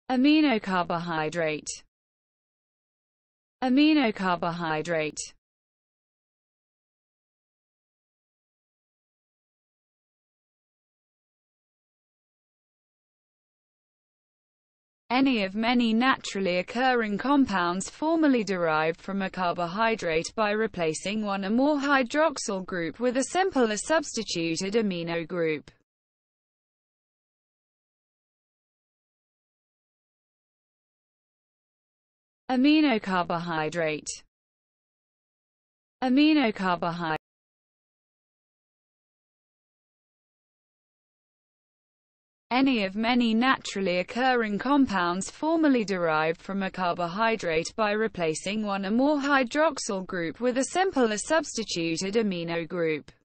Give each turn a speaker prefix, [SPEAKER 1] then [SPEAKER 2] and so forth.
[SPEAKER 1] Aminocarbohydrate. Aminocarbohydrate. Any of many naturally occurring compounds formerly derived from a carbohydrate by replacing one or more hydroxyl group with a simpler substituted amino group. Aminocarbohydrate. Aminocarbohydrate. Any of many naturally occurring compounds formerly derived from a carbohydrate by replacing one or more hydroxyl group with a simpler substituted amino group.